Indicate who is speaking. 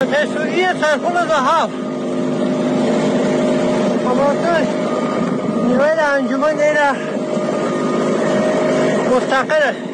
Speaker 1: تسویی سرخون زحاف امانتون نیروی انجمن دیره مستقره